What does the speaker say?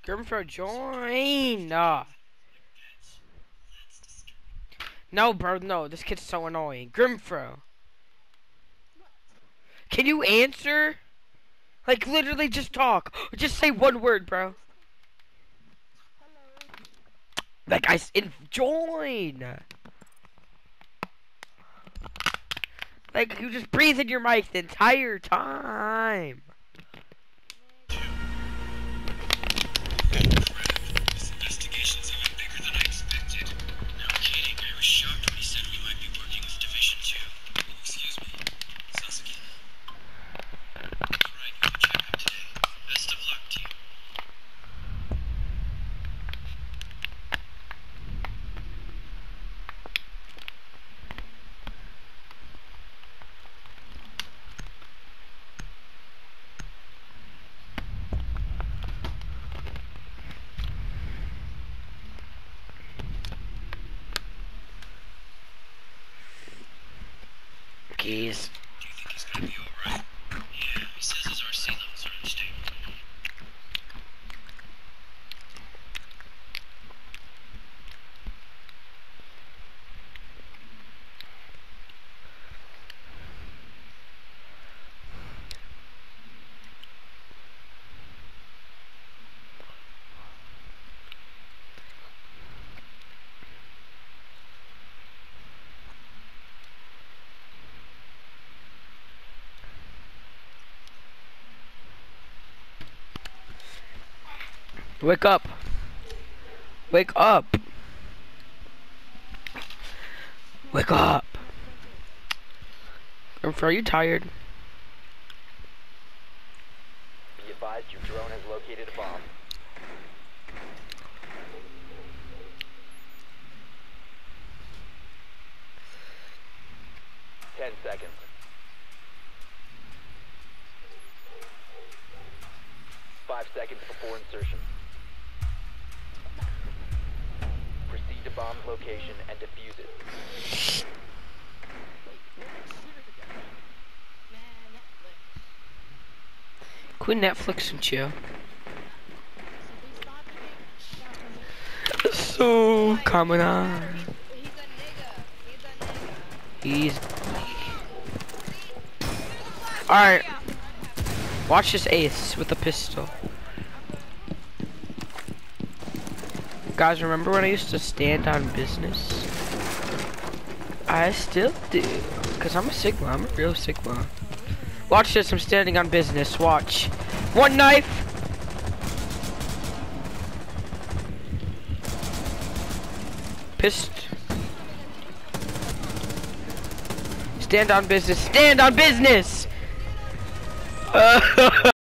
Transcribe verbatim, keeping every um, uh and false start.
Grimfro, join. Uh. No, bro, no. This kid's so annoying. Grimfro. Can you answer? Like, literally just talk. Just say one word, bro. Like, I s- in join. Like, you just breathe in your mic the entire time. This investigation's even bigger than I expected. No kidding. I was shocked when he said we might be working with Division Two. Excuse me, Sasuke. That's right. You're the checkup today. Best of luck, team. Keys. Do you think he's gonna be alright? Yeah, he says his R C levels are unstable. Wake up. Wake up. Wake up. Grimfro, are you tired? Be advised your drone has located a bomb. Ten seconds. Five seconds before insertion. Proceed to bomb's location and defuse it. Quit Netflix and chill. So coming on. He's. Alright. Watch this ace with a pistol. Guys, remember when I used to stand on business? I still do. Because I'm a Sigma. I'm a real Sigma. Watch this. I'm standing on business. Watch. One knife. Pissed. Stand on business. Stand on business.